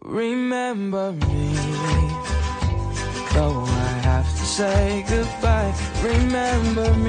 Remember me, though I have to say goodbye. Remember